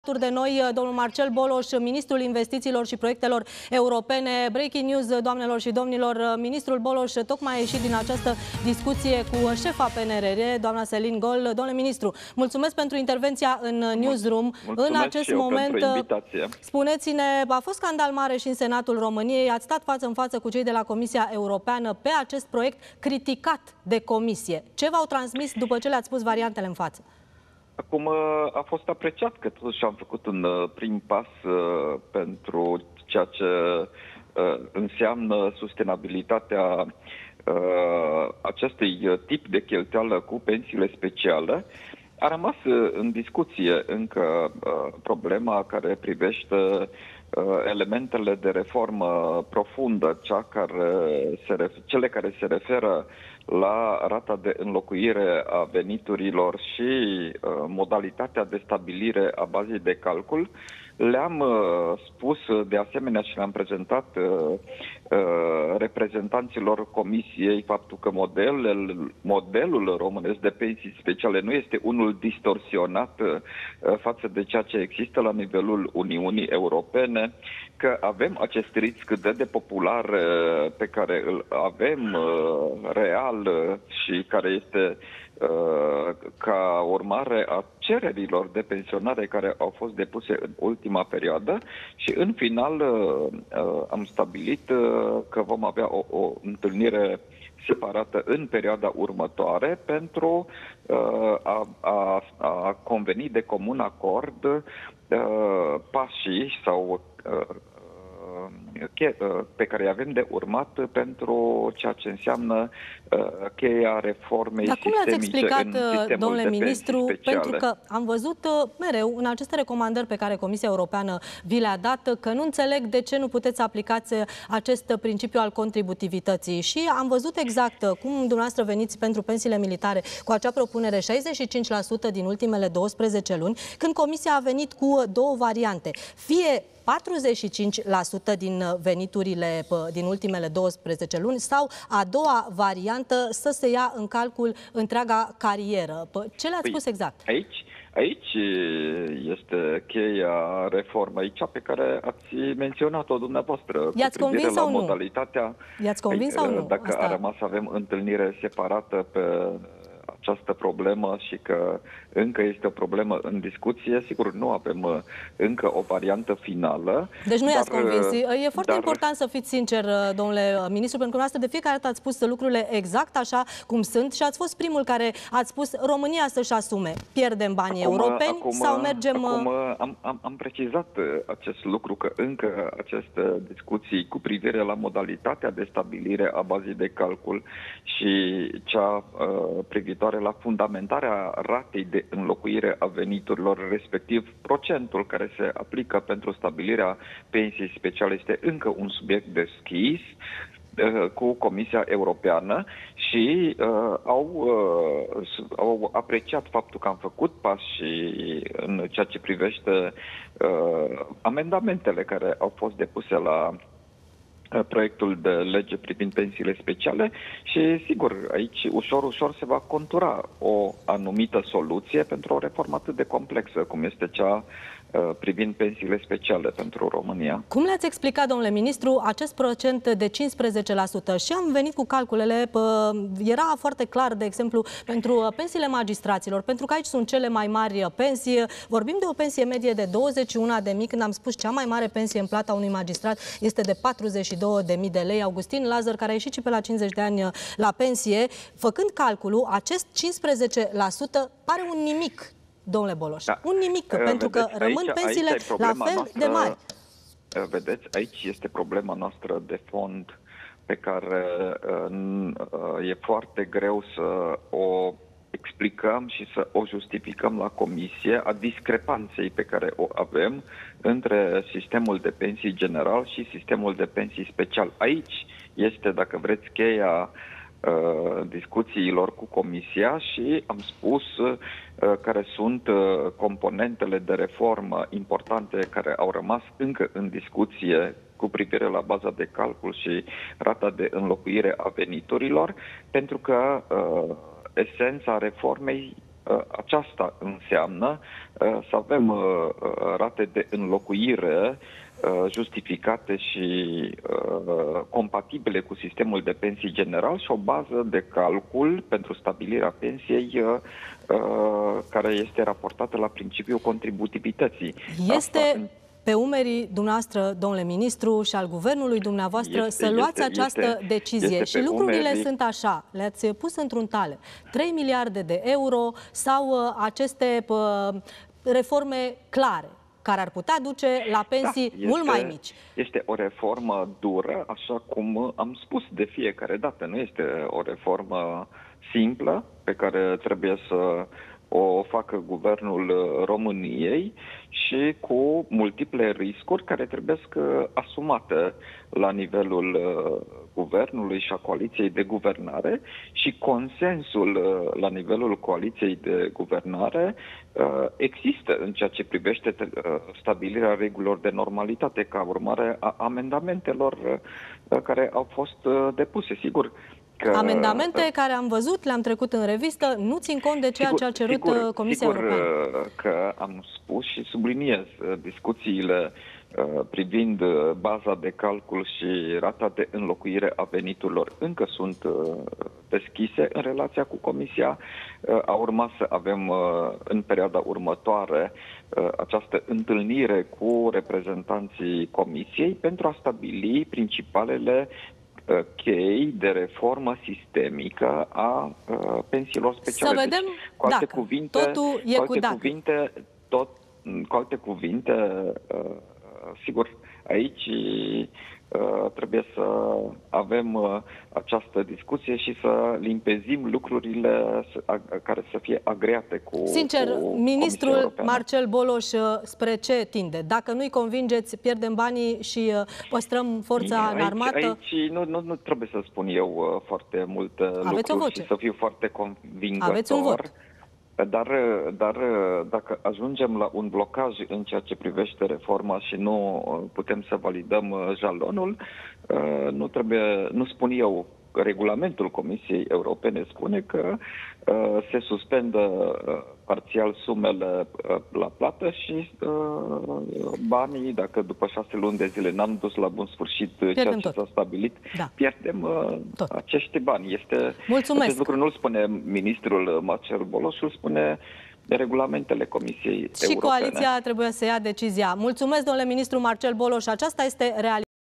Alături de noi, domnul Marcel Boloș, ministrul investițiilor și proiectelor europene. Breaking news, doamnelor și domnilor, ministrul Boloș tocmai a ieșit din această discuție cu șefa PNRR, doamna Céline Gol. Domnule ministru, mulțumesc pentru intervenția în Newsroom. Mulțumesc în acest moment, spuneți-ne, a fost scandal mare și în Senatul României, ați stat față în față cu cei de la Comisia Europeană pe acest proiect criticat de Comisie. Ce v-au transmis după ce le-ați pus variantele în față? Acum a fost apreciat că totuși am făcut un prim pas pentru ceea ce înseamnă sustenabilitatea acestui tip de cheltuială cu pensiile speciale. A rămas în discuție încă problema care privește elementele de reformă profundă, cele care se referă la rata de înlocuire a veniturilor și modalitatea de stabilire a bazei de calcul. Le-am spus de asemenea și le-am prezentat reprezentanților Comisiei faptul că modelul românesc de pensii speciale nu este unul distorsionat față de ceea ce există la nivelul Uniunii Europene, că avem acest risc de depopulare pe care îl avem real și care este ca urmare a cererilor de pensionare care au fost depuse în ultima perioadă și în final am stabilit că vom avea o întâlnire separată în perioada următoare pentru a conveni de comun acord pașii sau pe care avem de urmat pentru ceea ce înseamnă cheia reformei sistemice în sistemul domnule ministru, speciale. Pentru că am văzut mereu în aceste recomandări pe care Comisia Europeană vi le-a dat că nu înțeleg de ce nu puteți aplicați acest principiu al contributivității și am văzut exact cum dumneavoastră veniți pentru pensiile militare cu acea propunere 65% din ultimele 12 luni, când Comisia a venit cu două variante. Fie 45% din veniturile din ultimele 12 luni sau a doua variantă să se ia în calcul întreaga carieră. Ce le-ați spus exact? Aici este cheia reformei, cea pe care ați menționat-o dumneavoastră. I-ați convins sau nu? Modalitatea, I-ați convins sau nu? Dacă a rămas să avem întâlnire separată pe această problemă și că încă este o problemă în discuție, sigur, nu avem încă o variantă finală. Deci nu i-ați convins. E foarte important să fiți sincer, domnule ministru, pentru că de fiecare dată ați spus lucrurile exact așa cum sunt și ați fost primul care ați spus România să-și asume. Pierdem banii europeni sau mergem... Am precizat acest lucru, că încă aceste discuții cu privire la modalitatea de stabilire a bazei de calcul și cea privitoare la fundamentarea ratei de înlocuire a veniturilor, respectiv procentul care se aplică pentru stabilirea pensiei speciale, este încă un subiect deschis cu Comisia Europeană și au apreciat faptul că am făcut pași în ceea ce privește amendamentele care au fost depuse la proiectul de lege privind pensiile speciale și, sigur, aici ușor se va contura o anumită soluție pentru o reformă atât de complexă cum este cea privind pensiile speciale pentru România. Cum le-ați explicat, domnule ministru, acest procent de 15%? Și am venit cu calculele, era foarte clar, de exemplu, pentru pensiile magistraților, pentru că aici sunt cele mai mari pensii. Vorbim de o pensie medie de 21.000, când am spus cea mai mare pensie în plata unui magistrat este de 42.000 de lei. Augustin Lazar, care a ieșit și pe la 50 de ani la pensie, făcând calculul, acest 15% pare un nimic. Domnule Boloș, un nimic, pentru că rămân pensiile la fel de mari. Vedeți, aici este problema noastră de fond pe care e foarte greu să o explicăm și să o justificăm la Comisie, a discrepanței pe care o avem între sistemul de pensii general și sistemul de pensii special. Aici este, dacă vreți, cheia discuțiilor cu Comisia și am spus care sunt componentele de reformă importante care au rămas încă în discuție cu privire la baza de calcul și rata de înlocuire a veniturilor, pentru că esența reformei Aceasta înseamnă să avem rate de înlocuire justificate și compatibile cu sistemul de pensii general și o bază de calcul pentru stabilirea pensiei care este raportată la principiul contributivității. Este pe umerii dumneavoastră, domnule ministru, și al guvernului dumneavoastră să luați această decizie. Și lucrurile sunt așa, le-ați pus într-un tale. 3 miliarde de euro sau aceste reforme clare, care ar putea duce la pensii mult mai mici. Este o reformă dură, așa cum am spus de fiecare dată. Nu este o reformă simplă pe care trebuie să o facă guvernul României și cu multiple riscuri care trebuie asumate la nivelul guvernului și a coaliției de guvernare și consensul la nivelul coaliției de guvernare există în ceea ce privește stabilirea regulilor de normalitate ca urmare a amendamentelor care au fost depuse. Sigur, amendamente care am văzut, le-am trecut în revistă, nu țin cont de ceea ce a cerut Comisia Europeană. Că am spus și subliniez discuțiile privind baza de calcul și rata de înlocuire a veniturilor încă sunt deschise în relația cu Comisia. A urmat să avem în perioada următoare această întâlnire cu reprezentanții Comisiei pentru a stabili principalele chei de reformă sistemică a pensiilor speciale. Să vedem cu alte dacă cuvinte, totul e cu dacă. Cu alte cuvinte, sigur, aici trebuie să avem această discuție și să limpezim lucrurile care să fie agreate cu Sincer, ministrul Marcel Boloș spre ce tinde? Dacă nu-i convingeți, pierdem banii și păstrăm forța în armată? Aici nu trebuie să spun eu foarte multe lucruri și să fiu foarte convingător. Aveți un vot. Dar dacă ajungem la un blocaj în ceea ce privește reforma și nu putem să validăm jalonul, nu spun eu, regulamentul Comisiei Europene spune că se suspendă parțial sumele la plată și banii, dacă după 6 luni de zile n-am dus la bun sfârșit ceea ce s-a stabilit, pierdem acești bani. Mulțumesc. Acest lucru nu-l spune ministrul Marcel Boloș, îl spune regulamentele Comisiei Europene. Și coaliția trebuie să ia decizia. Mulțumesc, domnule ministru Marcel Boloș. Aceasta este realitatea.